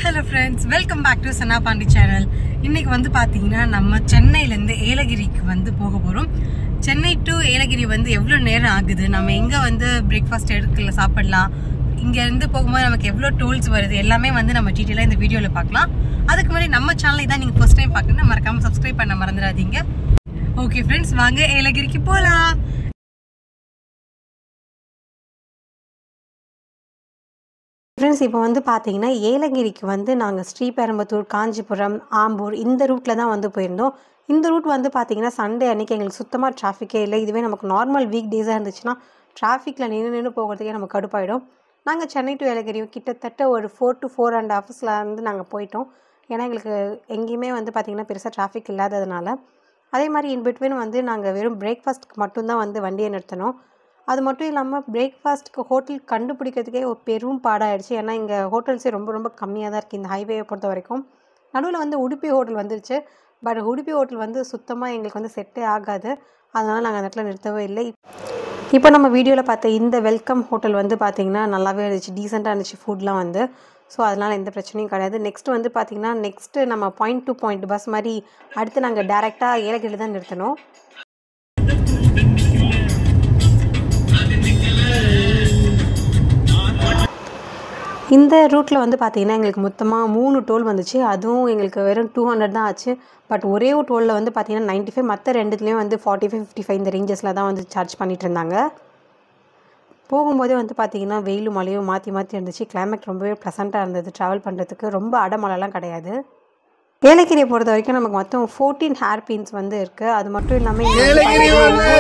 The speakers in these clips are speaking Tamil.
Hello friends, welcome back to Sana Pandi channel. இன்னைக்கு வந்து பாத்தீங்கன்னா நம்ம சென்னையில இருந்து ஏலகிரிக்கு வந்து போக போறோம். சென்னை டு ஏலகிரி வந்து எவ்வளவு நேரம் ஆகுது, நம்ம எங்க வந்து பிரேக்ஃபாஸ்ட் எடுக்கல சாப்பிடலாம், இங்க இருந்து போகும்போது நமக்கு எவ்வளவு டோல்ஸ் வருது எல்லாமே வந்து நம்ம டீடைலா இந்த வீடியோல பார்க்கலாம். அதுக்கு முன்னாடி நம்ம சேனலை தான் நீங்க ஃபர்ஸ்ட் டைம் பார்க்கணும்னா மறக்காம சப்ஸ்கிரைப் பண்ண மறந்துடாதீங்க. ஓகே ஃப்ரெண்ட்ஸ், வாங்க ஏலகிரிக்கு போலாம். ஃப்ரெண்ட்ஸ், இப்போ வந்து பார்த்தீங்கன்னா ஏலகிரிக்கு வந்து நாங்கள் ஸ்ரீபெரும்புத்தூர், காஞ்சிபுரம், ஆம்பூர் இந்த ரூட்டில் தான் வந்து போயிருந்தோம். இந்த ரூட் வந்து பார்த்தீங்கன்னா சண்டே அன்றைக்கி எங்களுக்கு சுத்தமாக டிராஃபிக்கே இல்லை. இதுவே நமக்கு நார்மல் வீக் டேஸாக இருந்துச்சுன்னா டிராஃபிக்கில் நின்று போகிறதுக்கே நமக்கு கடுப்பாயிடும். நாங்கள் சென்னை டு ஏலகிரி கிட்டத்தட்ட ஒரு 4 to 4.5 hours வந்து நாங்கள் போயிட்டோம். ஏன்னா எங்களுக்கு எங்கேயுமே வந்து பார்த்திங்கன்னா பெருசாக டிராஃபிக் இல்லாததுனால. அதே மாதிரி இன்பிட்வீன் வந்து நாங்கள் வெறும் பிரேக்ஃபாஸ்ட்டுக்கு மட்டும்தான் வந்து வண்டியை நிறுத்தினோம். அது மட்டும் இல்லாமல் பிரேக்ஃபாஸ்ட்டுக்கு ஹோட்டல் கண்டுபிடிக்கிறதுக்கே ஒரு பெரும் பாடாகிடுச்சு. ஏன்னா இங்கே ஹோட்டல்ஸே ரொம்ப கம்மியாக தான் இருக்குது இந்த ஹைவேயை பொறுத்த வரைக்கும். நடுவில் வந்து உடுப்பி ஹோட்டல் வந்துருச்சு. பட் உடுப்பி ஹோட்டல் வந்து சுத்தமாக எங்களுக்கு வந்து செட்டே ஆகாது. அதனால் நாங்கள் அந்த இடத்துல நிறுத்தவே இல்லை. இப்போ நம்ம வீடியோவில் பார்த்த இந்த வெல்கம் ஹோட்டல் வந்து பார்த்திங்கன்னா நல்லாவே இருந்துச்சு, டீசெண்டாக இருந்துச்சு ஃபுட்லாம் வந்து. ஸோ அதனால் எந்த பிரச்சனையும் கிடையாது. நெக்ஸ்ட்டு வந்து பார்த்திங்கன்னா நெக்ஸ்ட்டு நம்ம பாயிண்ட் டு பாயிண்ட் பஸ் மாதிரி அடுத்து நாங்கள் டேரெக்டாக ஏலகிரியில் தான் நிறுத்தினோம். இந்த ரூட்டில் வந்து பார்த்திங்கன்னா எங்களுக்கு மொத்தமாக 3 டோல் வந்துச்சு. அதுவும் எங்களுக்கு வெறும் 200 தான் ஆச்சு. பட் ஒரே ஒரு டோலில் வந்து பார்த்திங்கன்னா 95, மற்ற ரெண்டுத்துலேயும் வந்து 45, 55 இந்த ரேஞ்சஸில் தான் வந்து சார்ஜ் பண்ணிகிட்டு இருந்தாங்க. போகும்போதே வந்து பார்த்திங்கன்னா வெயிலும் மழையும் மாற்றி இருந்துச்சு. கிளைமேட் ரொம்பவே ப்ளசண்ட்டாக இருந்தது ட்ராவல் பண்ணுறதுக்கு. ரொம்ப அடமழைலாம் கிடையாது. ஏலகிரியை பொறுத்த வரைக்கும் நமக்கு மொத்தம் 14 ஹேர் பின்ஸ் வந்து இருக்குது. அது மட்டும் இல்லாமல் ரெண்டுக்குமே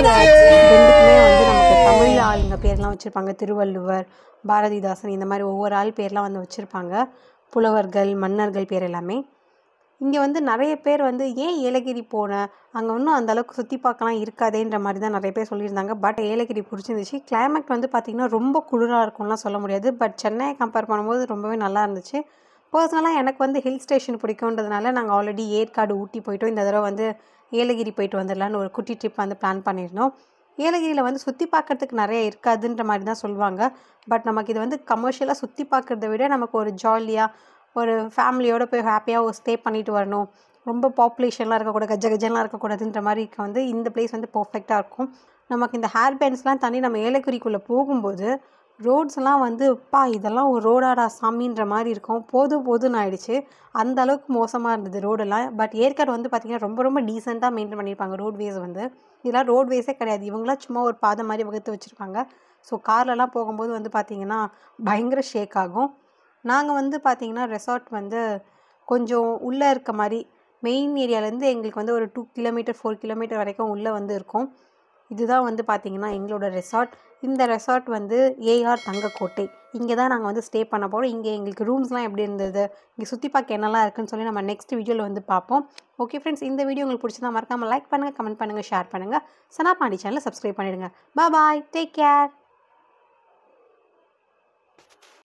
வந்து நமக்கு தமிழ் ஆளுங்க பேர்லாம் வச்சுருப்பாங்க. திருவள்ளுவர், பாரதிதாசன் இந்த மாதிரி ஒவ்வொரு ஆள் பேர்லாம் வந்து வச்சுருப்பாங்க. புலவர்கள், மன்னர்கள் பேர் எல்லாமே. இங்கே வந்து நிறைய பேர் வந்து ஏன் ஏலகிரி போனேன், அங்கே இன்னும் அந்தளவுக்கு சுற்றி பார்க்கலாம் இருக்காதேன்ற மாதிரி தான் நிறைய பேர் சொல்லியிருந்தாங்க. பட் ஏலகிரி பிடிச்சிருந்துச்சு. கிளைமேட் வந்து பார்த்திங்கன்னா ரொம்ப குளிராக இருக்கும்லாம் சொல்ல முடியாது. பட் சென்னையை கம்பேர் பண்ணும்போது ரொம்பவே நல்லா இருந்துச்சு. பர்சனலாக எனக்கு வந்து ஹில் ஸ்டேஷன் பிடிக்குன்றதுனால நாங்கள் ஆல்ரெடி ஏற்காடு, ஊட்டி போய்ட்டோம். இந்த தடவை வந்து ஏலகிரி போய்ட்டு வந்துடலான்னு ஒரு குட்டி ட்ரிப் வந்து பிளான் பண்ணியிருந்தோம். ஏலகிரியில் வந்து சுற்றி பார்க்குறதுக்கு நிறைய இருக்காதுன்ற மாதிரி தான் சொல்லுவாங்க. பட் நமக்கு இது வந்து கமர்ஷியலாக சுற்றி பார்க்குறத விட நமக்கு ஒரு ஜாலியாக ஒரு ஃபேமிலியோடு போய் ஹாப்பியாக ஒரு ஸ்டே பண்ணிட்டு வரணும், ரொம்ப பாப்புலேஷன்லாம் இருக்கக்கூடாது, கஜகஜன்லாம் இருக்கக்கூடாதுன்ற மாதிரி வந்து இந்த பிளேஸ் வந்து பர்ஃபெக்டாக இருக்கும். நமக்கு இந்த ஹேர் பேண்ட்ஸ்லாம் தாண்டி நம்ம ஏலகிரிக்குள்ளே போகும்போது ரோட்ஸ்லாம் வந்து இதெல்லாம் ஒரு ரோடாடா சாமின்ற மாதிரி இருக்கும். போதும்னு ஆயிடுச்சு. அந்த அளவுக்கு மோசமாக இருந்தது ரோடெல்லாம். பட் ஏற்காடு வந்து பார்த்திங்கன்னா ரொம்ப டீசெண்டாக மெயின்டைன் பண்ணியிருப்பாங்க ரோட்வேஸ் வந்து. இதெல்லாம் ரோட்வேஸே கிடையாது, இவங்களாம் சும்மா ஒரு பாதை மாதிரி வகுத்து வச்சுருப்பாங்க. ஸோ கார்லலாம் போகும்போது வந்து பார்த்திங்கன்னா பயங்கர ஷேக் ஆகும். நாங்கள் வந்து பார்த்திங்கன்னா ரெசார்ட் வந்து கொஞ்சம் உள்ளே இருக்க மாதிரி மெயின் ஏரியாவிலேருந்து எங்களுக்கு வந்து ஒரு 2 கிலோமீட்டர் 4 கிலோமீட்டர் வரைக்கும் உள்ளே வந்து இருக்கும். இதுதான் வந்து பார்த்திங்கன்னா எங்களோட ரெசார்ட். இந்த ரெசார்ட் வந்து ஏஆர் தங்கக்கோட்டை. இங்கே தான் நாங்கள் வந்து ஸ்டே பண்ண போகிறோம். இங்கே எங்களுக்கு ரூம்ஸ்லாம் எப்படி இருந்தது, இங்கே சுற்றி பார்க்க என்னெல்லாம் இருக்குன்னு சொல்லி நம்ம நெக்ஸ்ட் வீடியோவில் வந்து பார்ப்போம். ஓகே ஃப்ரெண்ட்ஸ், இந்த வீடியோ உங்களுக்கு பிடிச்சதா மறக்காமல் லைக் பண்ணுங்கள், கமெண்ட் பண்ணுங்கள், ஷேர் பண்ணுங்கள். சனா பாண்டி சேனலை சப்ஸ்கிரைப் பண்ணிடுங்க. Bye, take care.